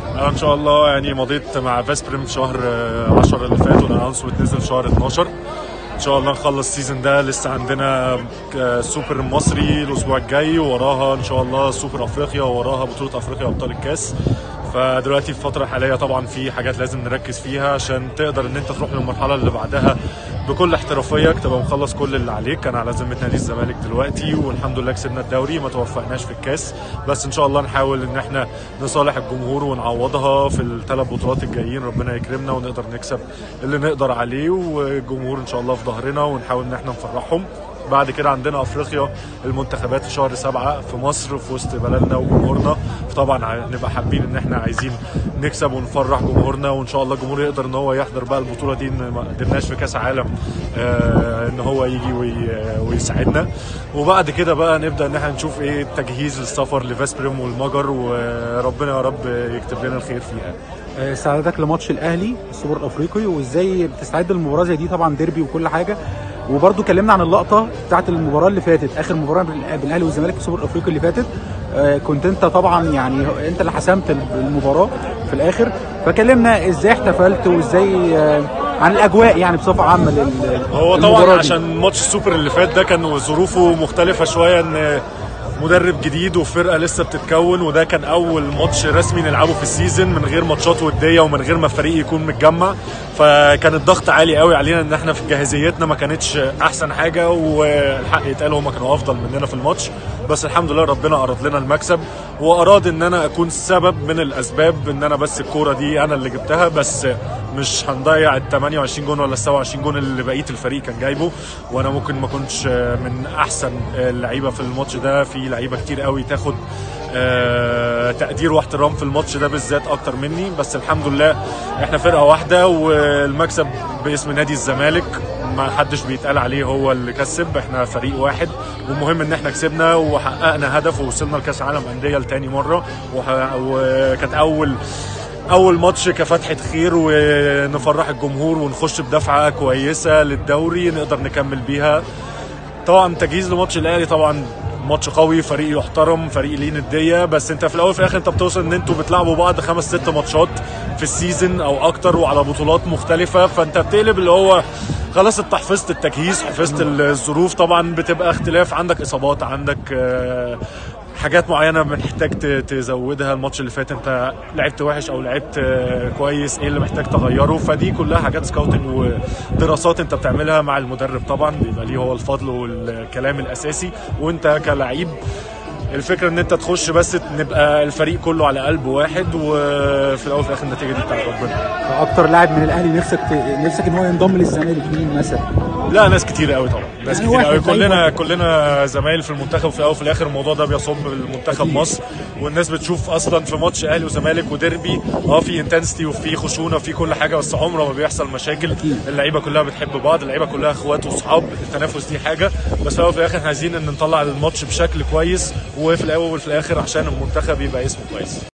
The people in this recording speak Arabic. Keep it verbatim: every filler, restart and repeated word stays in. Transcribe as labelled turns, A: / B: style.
A: انا ان شاء الله يعني مضيت مع فاسبريم في شهر عشرة اللي فات، والانونسمنت نزل في شهر اتناشر. ان شاء الله نخلص السيزون ده. لسه عندنا سوبر مصري الاسبوع الجاي، وراها ان شاء الله سوبر افريقيا، وراها بطوله افريقيا وابطال الكاس. فدلوقتي في الفتره الحاليه طبعا في حاجات لازم نركز فيها عشان تقدر ان انت تروح للمرحله اللي بعدها بكل احترافيه، تبقى مخلص كل اللي عليك. انا على ذمه نادي الزمالك دلوقتي، والحمد لله كسبنا الدوري، ما توفقناش في الكاس، بس ان شاء الله نحاول ان احنا نصالح الجمهور ونعوضها في الثلاث بطولات الجايين. ربنا يكرمنا ونقدر نكسب اللي نقدر عليه، والجمهور ان شاء الله في ظهرنا، ونحاول ان احنا نفرحهم. بعد كده عندنا افريقيا المنتخبات في شهر سبعة في مصر في وسط بلدنا وجمهورنا. فطبعا نبقى حابين ان احنا عايزين نكسب ونفرح جمهورنا، وان شاء الله الجمهور يقدر ان هو يحضر بقى البطوله دي، ان ما قدرناش في كاس عالم آه ان هو يجي ويساعدنا. وبعد كده بقى نبدا ان احنا نشوف ايه التجهيز للسفر لفاسبريم والمجر، وربنا يا رب يكتب لنا الخير فيها.
B: استعدادك لماتش الاهلي السوبر الافريقي، وازاي بتستعد للمباراه زي دي؟ طبعا ديربي وكل حاجه. وبرده كلمنا عن اللقطه بتاعت المباراه اللي فاتت، اخر مباراه بالاهلي والزمالك في السوبر الافريقي اللي فاتت. كنت انت طبعا يعني انت اللي حسمت المباراه في الاخر، فكلمنا ازاي احتفلت وازاي عن الاجواء يعني بصفه عامه لل
A: هو طبعا عشان ماتش السوبر اللي فات ده كان ظروفه مختلفه شويه، ان مدرب جديد وفرقه لسه بتتكون، وده كان اول ماتش رسمي نلعبه في السيزون من غير ماتشات وديه ومن غير ما الفريق يكون متجمع. فكان الضغط عالي قوي علينا ان احنا في جاهزيتنا ما كانتش احسن حاجه، والحق يتقال هم كانوا افضل مننا في الماتش، بس الحمد لله ربنا اراد لنا المكسب، واراد ان انا اكون سبب من الاسباب ان انا بس الكوره دي انا اللي جبتها، بس مش هنضيع ال تمنية وعشرين جون ولا ال سبعة وعشرين جون اللي بقيه الفريق كان جايبه. وانا ممكن ما كنتش من احسن اللعيبه في الماتش ده، في لعيبه كتير قوي تاخد آه تقدير واحترام في الماتش ده بالذات اكتر مني، بس الحمد لله احنا فرقه واحده، والمكسب باسم نادي الزمالك ما حدش بيتقال عليه هو اللي كسب، احنا فريق واحد، والمهم ان احنا كسبنا وحققنا هدف ووصلنا لكاس عالم انديه لتاني مره، وكانت اول اول ماتش كفتحه خير، ونفرح الجمهور ونخش بدفعه كويسه للدوري نقدر نكمل بيها. طبعا تجهيز لماتش الاهلي طبعا ماتش قوي، فريق يحترم، فريق ليه نديه، بس انت في الاول وفي الاخر انت بتوصل ان انتوا بتلعبوا بعض خمس ست ماتشات في السيزون او اكتر، وعلى بطولات مختلفه، فانت بتقلب اللي هو خلاص انت حفظت التجهيز، حفظت الظروف. طبعا بتبقى اختلاف، عندك اصابات، عندك آه حاجات معينه محتاج تزودها. الماتش اللي فات انت لعبت وحش او لعبت كويس، ايه اللي محتاج تغيره؟ فدي كلها حاجات سكاوتنج ودراسات انت بتعملها مع المدرب، طبعا بيبقى ليه هو الفضل والكلام الاساسي، وانت كلاعب الفكره ان انت تخش بس نبقى الفريق كله على قلب واحد، وفي الاول وفي الاخر النتيجه دي بتاعت ربنا.
B: اكتر لاعب من الاهلي نفسك نفسك ان هو ينضم للزمالك مين مثلا؟
A: لا ناس كتير قوي طبعا، ناس كتير قوي، كلنا كلنا زمايل في المنتخب. في الاول وفي الاخر الموضوع ده بيصب المنتخب مصر، والناس بتشوف اصلا في ماتش اهلي وزمالك وديربي اه في انتنسيتي وفي خشونه وفي كل حاجه، بس عمره ما بيحصل مشاكل. اللعيبه كلها بتحب بعض، اللعيبه كلها اخوات واصحاب، التنافس دي حاجه، بس في الاول وفي الاخر احنا عايزين ان نطلع الماتش بشكل كويس، وفي الاول وفي الاخر عشان المنتخب يبقى اسمه كويس.